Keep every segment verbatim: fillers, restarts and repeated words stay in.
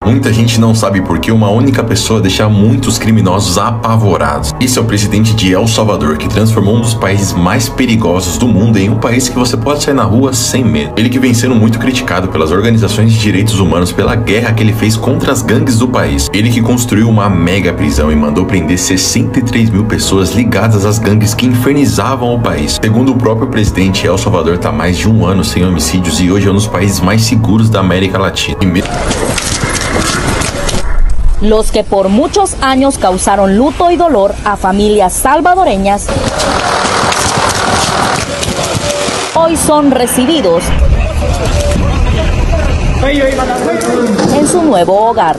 Muita gente não sabe por que uma única pessoa deixa muitos criminosos apavorados. Esse é o presidente de El Salvador, que transformou um dos países mais perigosos do mundo em um país que você pode sair na rua sem medo. Ele que vem sendo muito criticado pelas organizações de direitos humanos pela guerra que ele fez contra as gangues do país. Ele que construiu uma mega prisão e mandou prender sessenta e três mil pessoas ligadas às gangues que infernizavam o país. Segundo o próprio presidente, El Salvador está mais de um ano sem homicídios e hoje é um dos países mais seguros da América Latina. E mesmo... Los que por muchos años causaron luto y dolor a familias salvadoreñas, hoy son recibidos en su nuevo hogar.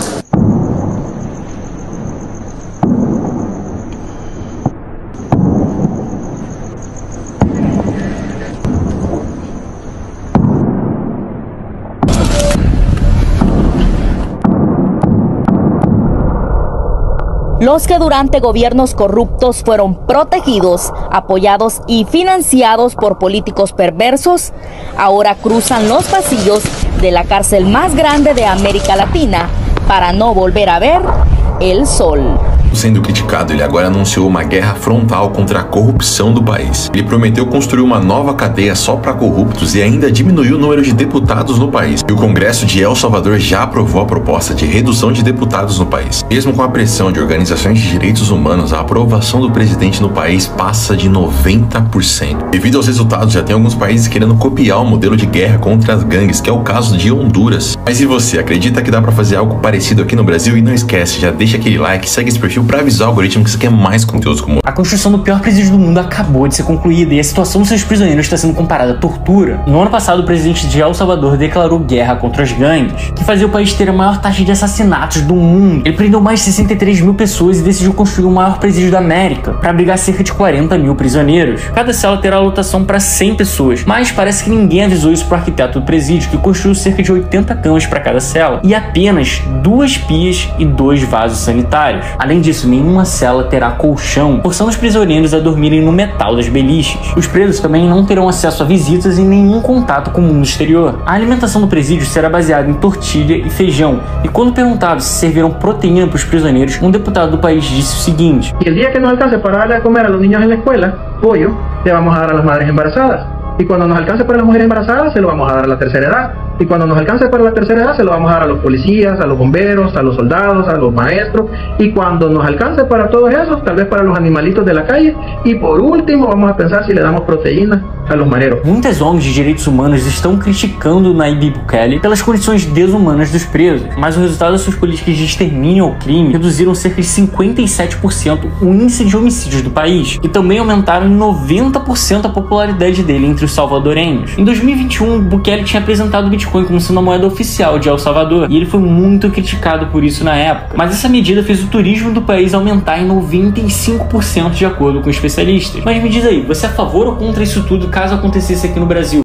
Los que durante gobiernos corruptos fueron protegidos, apoyados y financiados por políticos perversos, ahora cruzan los pasillos de la cárcel más grande de América Latina para no volver a ver el sol. Sendo criticado, ele agora anunciou uma guerra frontal contra a corrupção do país. Ele prometeu construir uma nova cadeia só para corruptos e ainda diminuiu o número de deputados no país. E o Congresso de El Salvador já aprovou a proposta de redução de deputados no país. Mesmo com a pressão de organizações de direitos humanos, a aprovação do presidente no país passa de noventa por cento. Devido aos resultados, já tem alguns países querendo copiar o modelo de guerra contra as gangues, que é o caso de Honduras. Mas e você, acredita que dá para fazer algo parecido aqui no Brasil? E não esquece, já deixa aquele like, segue esse perfil para avisar o algoritmo que você quer mais conteúdos como... A construção do pior presídio do mundo acabou de ser concluída e a situação dos seus prisioneiros está sendo comparada à tortura. No ano passado, o presidente de El Salvador declarou guerra contra as gangues, que fazia o país ter a maior taxa de assassinatos do mundo. Ele prendeu mais de sessenta e três mil pessoas e decidiu construir o maior presídio da América, para abrigar cerca de quarenta mil prisioneiros. Cada cela terá lotação para cem pessoas, mas parece que ninguém avisou isso para o arquiteto do presídio, que construiu cerca de oitenta camas para cada cela e apenas duas pias e dois vasos sanitários. Além disso, nenhuma cela terá colchão, forçando os prisioneiros a dormirem no metal das beliches. Os presos também não terão acesso a visitas e nenhum contato com o mundo exterior. A alimentação do presídio será baseada em tortilha e feijão, e quando perguntado se serviram proteína para os prisioneiros, um deputado do país disse o seguinte: "E el día que nos alcance para darle a comer a los niños en la escuela, pollo, le vamos a dar a las madres embarazadas. Y cuando nos alcance para las mujeres embarazadas, se lo vamos a dar a la tercera edad. Y cuando nos alcance para la tercera edad, se lo vamos a dar a los policías, a los bomberos, a los soldados, a los maestros. Y cuando nos alcance para todos esos, tal vez para los animalitos de la calle. Y por último, vamos a pensar si le damos proteína a los mareros." Muitas O N Gs de direitos humanos estão criticando Nayib Bukele pelas condições desumanas dos presos, mas o resultado das suas políticas de extermínio ao crime reduziram cerca de cinquenta e sete por cento o índice de homicídios do país, e também aumentaram em noventa por cento a popularidade dele entre os salvadorenhos. Em dois mil e vinte e um, Bukele tinha apresentado o Bitcoin como sendo a moeda oficial de El Salvador, e ele foi muito criticado por isso na época, mas essa medida fez o turismo do país aumentar em noventa e cinco por cento de acordo com especialistas. Mas me diz aí, você é a favor ou contra isso tudo caso acontecesse aqui no Brasil?